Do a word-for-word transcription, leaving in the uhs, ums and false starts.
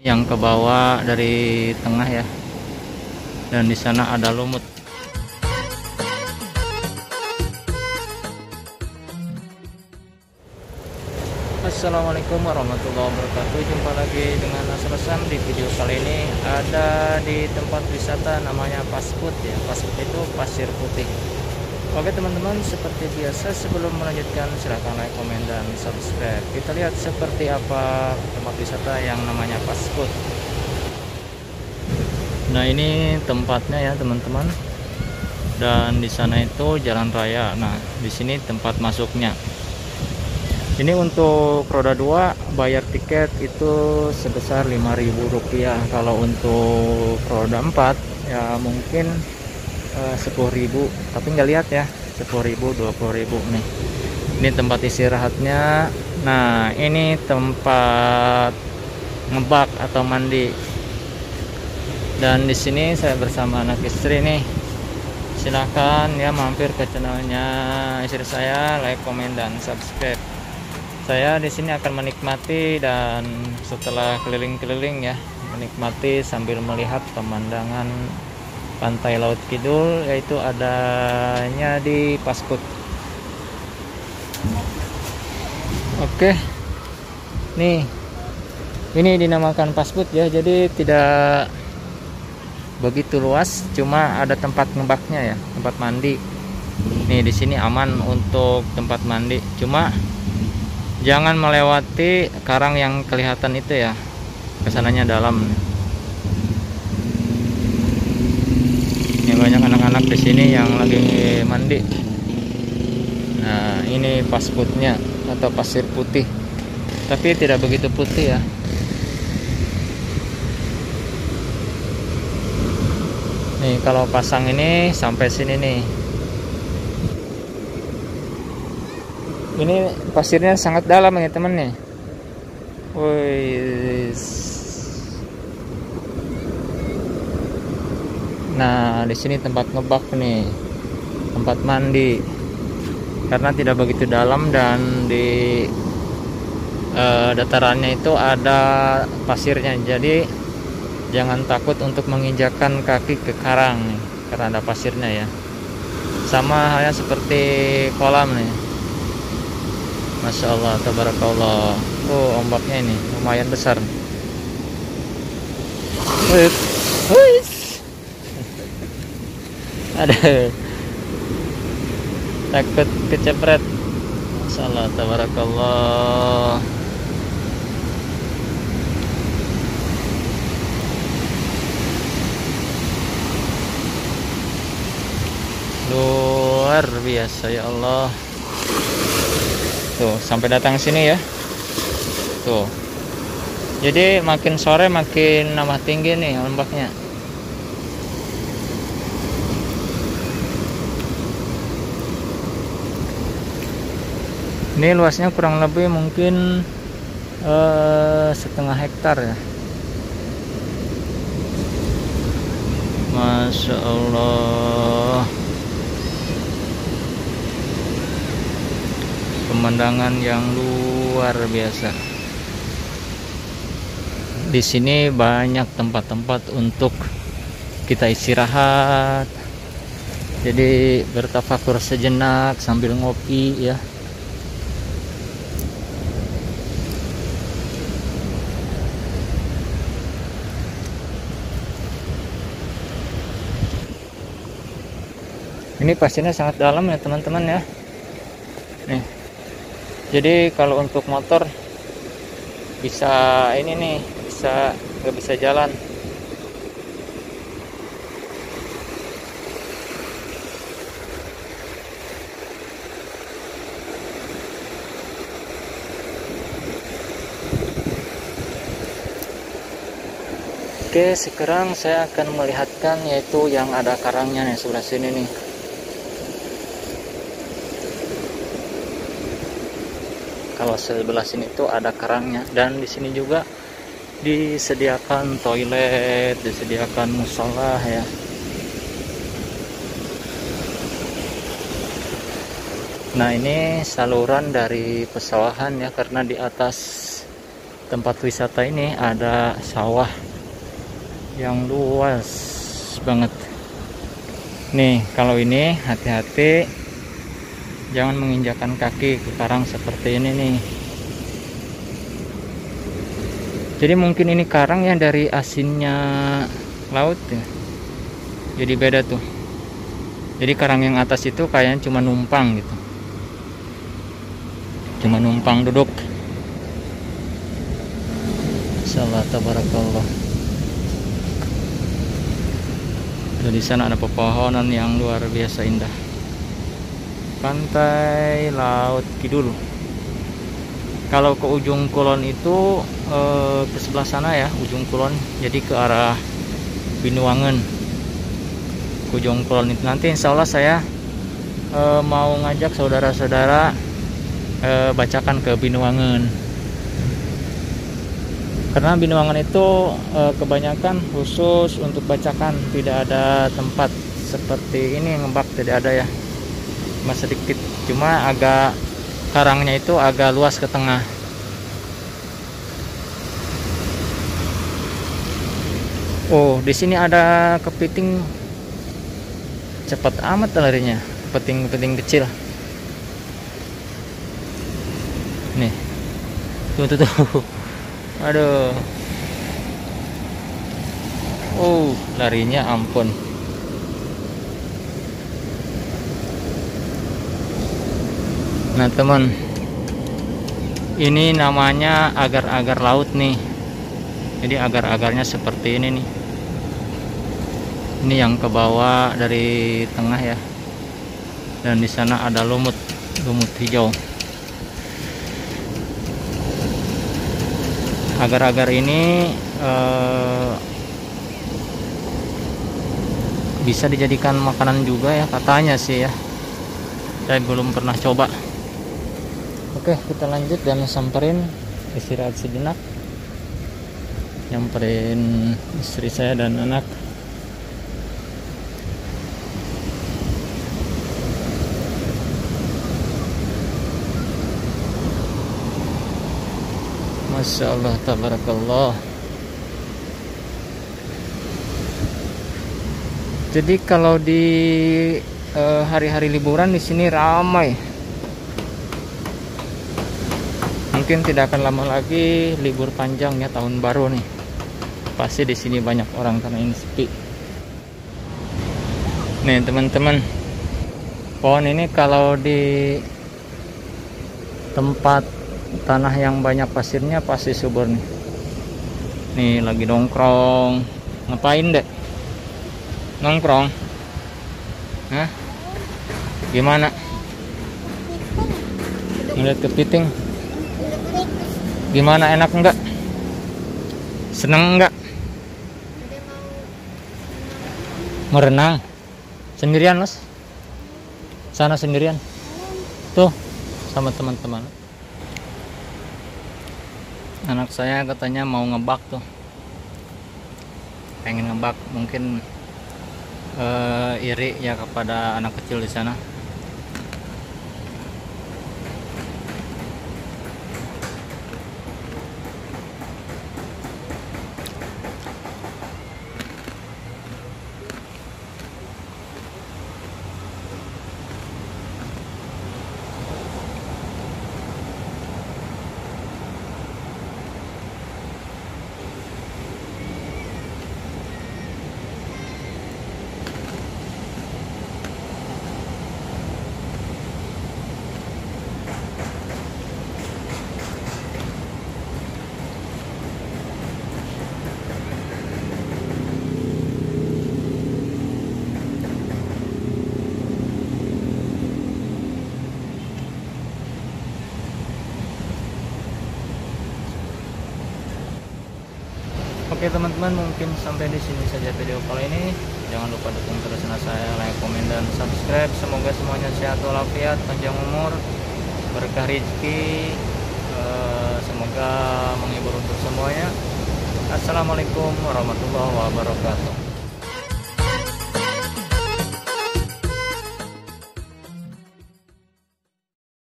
yang ke bawah dari tengah ya, dan di sana ada lumut. Assalamualaikum warahmatullahi wabarakatuh. Jumpa lagi dengan Asrosam. Di video kali ini ada di tempat wisata namanya Pasput ya. Pasput itu pasir putih. Oke teman-teman, seperti biasa sebelum melanjutkan silahkan like, komen, dan subscribe. Kita lihat seperti apa tempat wisata yang namanya Pasput. Nah ini tempatnya ya teman-teman, dan di sana itu jalan raya. Nah di sini tempat masuknya. Ini untuk roda dua bayar tiket itu sebesar lima ribu rupiah. Kalau untuk roda empat ya mungkin Uh, sepuluh ribu, tapi nggak lihat ya, sepuluh ribu, dua puluh ribu nih. Ini tempat istirahatnya. Nah ini tempat ngebak atau mandi, dan di sini saya bersama anak istri nih. Silahkan ya mampir ke channelnya istri saya, like, komen, dan subscribe. Saya di sini akan menikmati, dan setelah keliling-keliling ya, menikmati sambil melihat pemandangan Pantai Laut Kidul, yaitu adanya di Pasput. Oke, nih ini dinamakan Pasput ya, jadi tidak begitu luas, cuma ada tempat ngebaknya ya, tempat mandi. Nih di sini aman untuk tempat mandi, cuma jangan melewati karang yang kelihatan itu ya, kesananya dalam. Banyak anak-anak di sini yang lagi mandi. Nah ini Pasputnya atau pasir putih, tapi tidak begitu putih ya. Nih kalau pasang ini sampai sini nih. Ini pasirnya sangat dalam ya temen nih. Wih. Nah, di sini tempat ngebak nih, tempat mandi, karena tidak begitu dalam, dan di uh, datarannya itu ada pasirnya. Jadi jangan takut untuk menginjakan kaki ke karang nih, karena ada pasirnya ya. Sama halnya seperti kolam nih. Masya Allah, tabarakallah. Oh, ombaknya ini lumayan besar. Wih, wih. Ada takut kecepret. Masalah tabarakallah. Luar biasa ya Allah. Tuh sampai datang sini ya. Tuh. Jadi makin sore makin nambah tinggi nih ombaknya. Ini luasnya kurang lebih mungkin uh, setengah hektar ya. Masya Allah, pemandangan yang luar biasa. Di sini banyak tempat-tempat untuk kita istirahat, jadi bertafakur sejenak sambil ngopi ya. Ini pasirnya sangat dalam ya teman-teman ya. Nih. Jadi kalau untuk motor bisa ini nih, bisa nggak bisa jalan. Oke, sekarang saya akan melihatkan yaitu yang ada karangnya nih sebelah sini nih. Kalau sebelah sini tuh ada karangnya, dan di sini juga disediakan toilet, disediakan musola ya. Nah ini saluran dari pesawahan ya, karena di atas tempat wisata ini ada sawah yang luas banget. Nih, kalau ini hati-hati jangan menginjakan kaki ke karang seperti ini nih. Jadi mungkin ini karang yang dari asinnya laut ya. Jadi beda tuh. Jadi karang yang atas itu kayaknya cuma numpang gitu. Cuma numpang duduk. Masyaallah tabarakallah. Di sana ada pepohonan yang luar biasa indah. Pantai Laut Kidul. Kalau ke ujung kulon itu eh, ke sebelah sana ya, ujung kulon. Jadi ke arah Binuangen. Ke ujung kulon itu nanti insya Allah saya eh, mau ngajak saudara-saudara eh, bacakan ke Binuangen. Karena Binuangen itu e, kebanyakan khusus untuk bacakan, tidak ada tempat seperti ini ngebak, tidak ada ya, cuma sedikit, cuma agak karangnya itu agak luas ke tengah. Oh, di sini ada kepiting, cepat amat larinya, kepiting-kepiting kecil. Nih, tuh tuh tuh. Aduh. Oh, larinya ampun. Nah, teman. Ini namanya agar-agar laut nih. Jadi agar-agarnya seperti ini nih. Ini yang ke bawah dari tengah ya. Dan di sana ada lumut, lumut hijau. Agar-agar ini eh, bisa dijadikan makanan juga ya, katanya sih ya. Saya belum pernah coba. Oke, kita lanjut dan samperin, istirahat sejenak. Nyamperin istri saya dan anak. Masya Allah tabarakallah. Jadi kalau di hari-hari uh, liburan di sini ramai. Mungkin tidak akan lama lagi libur panjang ya, tahun baru nih. Pasti di sini banyak orang karena ini sepi. Nih teman-teman, pohon ini kalau di tempat tanah yang banyak pasirnya pasti subur nih. Nih lagi nongkrong. Ngapain dek? Nongkrong? Hah? Gimana? Ngeliat kepiting? Gimana, enak enggak? Seneng enggak? Merenang? Sendirian Mas? Sana sendirian? Tuh sama teman-teman. Anak saya katanya mau ngebak tuh, pengen ngebak, mungkin uh, iri ya kepada anak kecil di sana. Oke teman-teman, mungkin sampai di sini saja video kali ini. Jangan lupa dukung terus channel saya, like, komen, dan subscribe. Semoga semuanya sehat walafiat, panjang umur, berkah rezeki. Semoga menghibur untuk semuanya. Assalamualaikum warahmatullahi wabarakatuh.